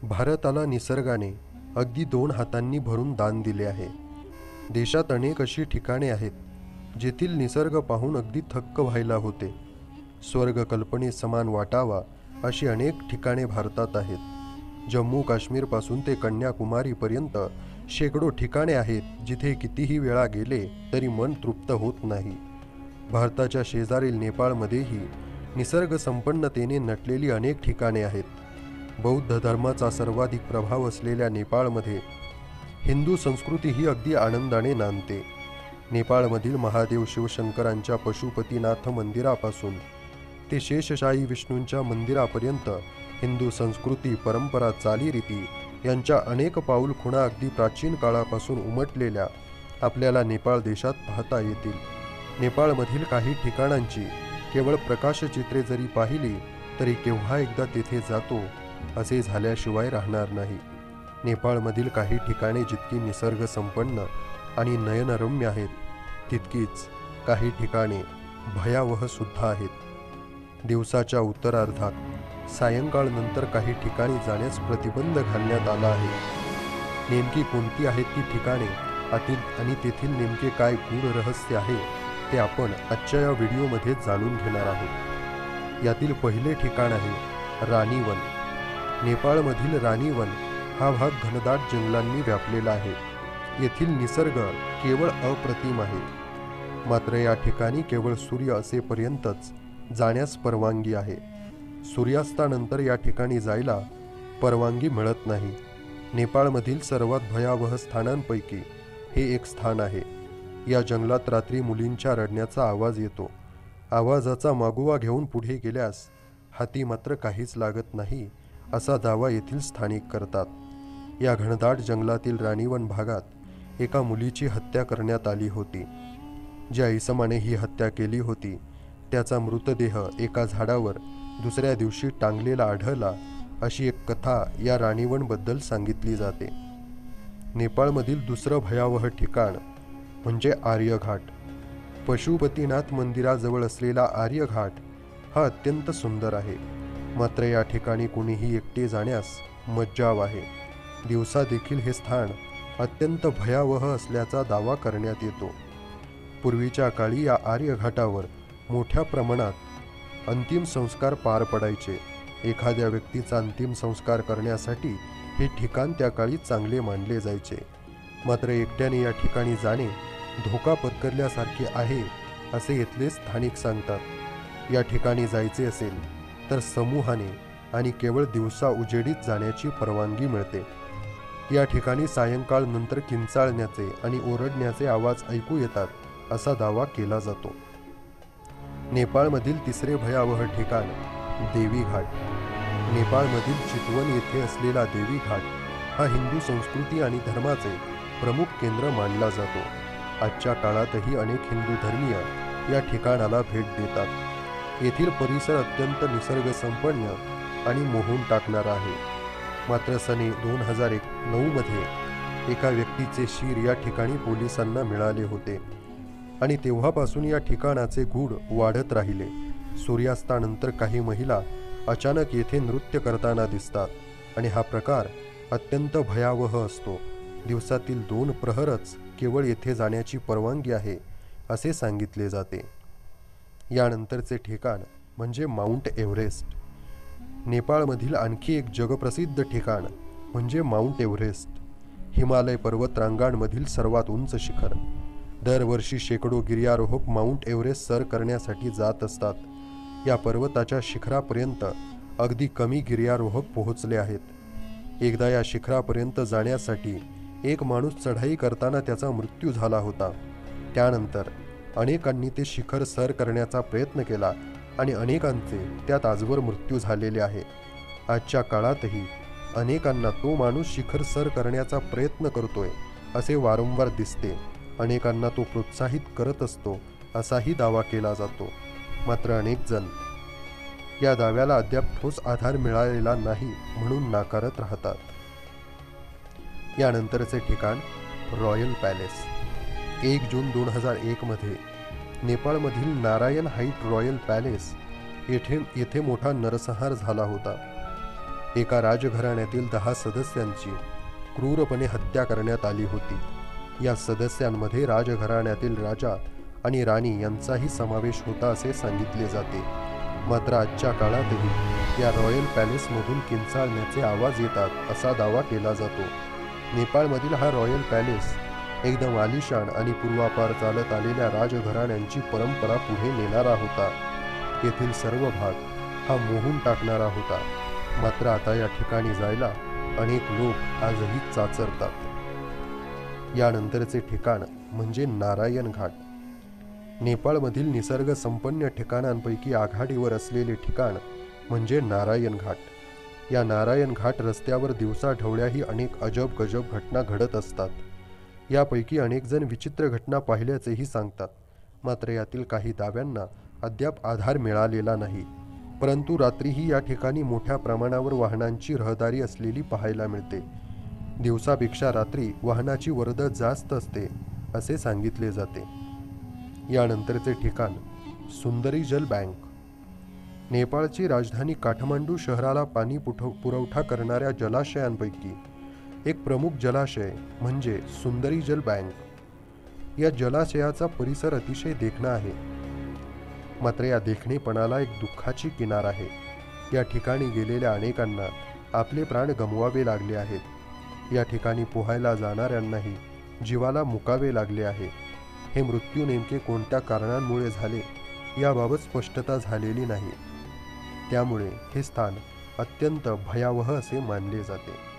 भारताला निसर्गाने अगदी 2 हातांनी भरून दान दिले आहे. देशात अनेक अशी ठिकाणे आहेत जेथील निसर्ग पाहून अगदी थक्क व्हायला होते. स्वर्ग कल्पने समान वाटावा अशी अनेक ठिकाणे भारतात आहेत. जम्मू काश्मीरपासून ते कन्याकुमारीपर्यंत शेकडो ठिकाणे आहेत जिथे कितीही वेळा गेले तरी मन तृप्त होत नाही. भारताच्या शेजारील नेपाळमध्येही निसर्ग संपन्नतेने नटलेली अनेक ठिकाणे आहेत. बौद्ध धर्माचा सर्वाधिक प्रभाव असलेल्या नेपाळमध्ये हिंदू संस्कृती ही अगदी आनंदाने नांदते. नेपाळमधील महादेव शिवशंकरांच्या पशुपतीनाथ मंदिरापासून ते शेषशाही विष्णूंच्या मंदिरापर्यंत हिंदू संस्कृती, परंपरा, चालीरीती यांच्या अनेक पाऊल खुणा अगदी प्राचीन काळापासून उमटलेल्या आपल्याला नेपाळ देशात पाहता येतील. नेपाळमधील काही ठिकाणांची केवळ प्रकाशचित्रे जरी पाहिली तरी केव्हा एकदा तेथे जातो असे झाल्याशिवाय राहणार नाही. नेपाळमधील काही ठिकाणे जितकी निसर्ग संपन्न आणि नयनरम्य आहेत तितकीच काही ठिकाणे भयावह सुद्धा आहेत. दिवसाच्या उत्तरार्धात सायंकाळनंतर काही ठिकाणी जाण्यास प्रतिबंध घालण्यात आला आहे. नेमकी कोणती आहेत ती ठिकाणे आणि तेथील नेमके काय गूढ रहस्य आहे ते आपण आजच्या या व्हिडिओमध्ये जाणून घेणार आहोत. यातील पहिले ठिकाण आहे रानीवन. नेपाळमधील रानीवन हा भाग घनदाट जंगलांनी व्यापलेला आहे. येथील निसर्ग केवळ अप्रतिम आहे. मात्र या ठिकाणी केवळ सूर्य असेपर्यंतच जाण्यास परवानगी आहे. सूर्यास्तानंतर या ठिकाणी जायला परवानगी मिळत नाही. नेपाळमधील सर्वात भयावह स्थानांपैकी हे एक स्थान आहे. या जंगलात रात्री मुलींच्या रडण्याचा आवाज येतो. आवाजाचा मागोवा घेऊन पुढे गेल्यास हाती मात्र काहीच लागत नाही असा दावा येथील स्थानिक करतात. या घनदाट जंगलातील रानीवन भागात एका मुलीची हत्या करण्यात आली होती. ज्या इसमाने ही हत्या केली होती त्याचा मृतदेह एका झाडावर दुसऱ्या दिवशी टांगलेला आढळला अशी एक कथा या रानीवनबद्दल सांगितली जाते. नेपाळमधील दुसरं भयावह ठिकाण म्हणजे आर्यघाट. पशुपतीनाथ मंदिराजवळ असलेला आर्यघाट हा अत्यंत सुंदर आहे. मात्र या ठिकाणी कुणीही एकटे जाण्यास मज्जाव आहे. दिवसा देखील हे स्थान अत्यंत भयावह असल्याचा दावा करण्यात येतो. पूर्वीच्या काळी या आर्यघाटावर मोठ्या प्रमाणात अंतिम संस्कार पार पडायचे. एखाद्या व्यक्तीचा अंतिम संस्कार करण्यासाठी हे ठिकाण त्या काळी चांगले मानले जायचे. मात्र एकट्याने या ठिकाणी जाणे धोका पत्करल्यासारखे आहे असे इथले स्थानिक सांगतात. या ठिकाणी जायचे असेल तर समूहाने आणि केवळ दिवसा उजेडीत जाण्याची परवानगी मिळते. या ठिकाणी सायंकाळ नंतर किंचाळण्याचे आणि ओरडण्याचे आवाज ऐकू येतात असा दावा केला जातो. नेपाळमधील तिसरे भयावह ठिकाण देवी घाट. नेपाळमधील चितवन येथे असलेला देवी घाट हा हिंदू संस्कृती आणि धर्माचे प्रमुख केंद्र मानला जातो. आजच्या काळातही अनेक हिंदू धर्मीय या ठिकाणाला भेट देतात. येथील परिसर अत्यंत निसर्ग संपन्न आणि मोहून टाकणारा आहे. मात्र सने 2009 मध्ये एका व्यक्तीचे शीर या ठिकाणी पोलिसांना मिळाले होते आणि तेव्हापासून या ठिकाणाचे गूढ वाढत राहिले. सूर्यास्तानंतर काही महिला अचानक येथे नृत्य करताना दिसतात आणि हा प्रकार अत्यंत भयावह असतो. दिवसातील 2 प्रहरच केवळ येथे जाण्याची परवानगी आहे असे सांगितले जाते. यानंतरचे ठिकाण म्हणजे माउंट एव्हरेस्ट. नेपाळमधील आणखी एक जगप्रसिद्ध ठिकाण म्हणजे माउंट एव्हरेस्ट. हिमालय पर्वतरांगांमधील सर्वात उंच शिखर. दरवर्षी शेकडो गिर्यारोहक माउंट एव्हरेस्ट सर करण्यासाठी जात असतात. या पर्वताच्या शिखरापर्यंत अगदी कमी गिर्यारोहक पोहोचले आहेत. एकदा या शिखरापर्यंत जाण्यासाठी एक माणूस चढाई करताना त्याचा मृत्यू झाला होता. त्यानंतर अनेकांनी ते शिखर सर करण्याचा प्रयत्न केला आणि अनेकांचे त्यात आजवर मृत्यू झालेले आहे. आजच्या काळातही अनेकांना तो माणूस शिखर सर करण्याचा प्रयत्न करतोय असे वारंवार दिसते. अनेकांना तो प्रोत्साहित करत असतो असाही दावा केला जातो. मात्र अनेक जण या दाव्याला अद्याप ठोस आधार मिळालेला नाही म्हणून नाकारत राहतात. यानंतरचे ठिकाण रॉयल पॅलेस. 1 जून 2001 मध्ये नेपाळमधील नारायण हाईट रॉयल पॅलेस येथे मोठा नरसंहार झाला होता. एका राजघराण्यातील 10 सदस्यांची क्रूरपणे हत्या करण्यात आली होती. या सदस्यांमध्ये राजघराण्यातील राजा आणि राणी यांचाही समावेश होता असे सांगितले जाते. मात्र आजच्या काळातही या रॉयल पॅलेसमधून किंचाळण्याचे आवाज येतात असा दावा केला जातो. नेपाळमधील हा रॉयल पॅलेस एकदम आलिशान आणि पूर्वापार चालत आलेल्या राजघराण्यांची परंपरा पुढे नेणारा होता. येथील सर्व भाग हा मोहून टाकणारा होता. मात्र आता या ठिकाणी जायला अनेक लोक आजही चाचरतात. यानंतरचे ठिकाण म्हणजे नारायण घाट. नेपाळमधील निसर्ग संपन्न ठिकाणांपैकी आघाडीवर असलेले ठिकाण म्हणजे नारायण घाट. या नारायण घाट रस्त्यावर दिवसाढवळ्याही अनेक अजब गजब घटना घडत असतात. यापैकी अनेक जण विचित्र घटना पाहिल्याचेही सांगतात. मात्र यातील काही दाव्यांना अद्याप आधार मिळालेला नाही. परंतु रात्रीही या ठिकाणी मोठ्या प्रमाणावर वाहनांची रहदारी असलेली पाहायला मिळते. दिवसापेक्षा रात्री वाहनाची वर्दळ जास्त असते असे सांगितले जाते. यानंतरचे ठिकाण सुंदरी जल बँक. नेपाळची राजधानी काठमांडू शहराला पाणी पुरवठा करणाऱ्या जलाशयांपैकी एक प्रमुख जलाशय म्हणजे सुंदरी जल बँक. या जलाशयाचा परिसर अतिशय देखणा आहे. मात्र या देखणेपणाला एक दुःखाची किनार आहे. या ठिकाणी गेलेल्या अनेकांना आपले प्राण गमवावे लागले आहेत. या ठिकाणी पोहायला जाणाऱ्यांनाही जीवाला मुकावे लागले आहे. हे मृत्यू नेमके कोणत्या कारणांमुळे झाले याबाबत स्पष्टता झालेली नाही. त्यामुळे हे स्थान अत्यंत भयावह असे मानले जाते.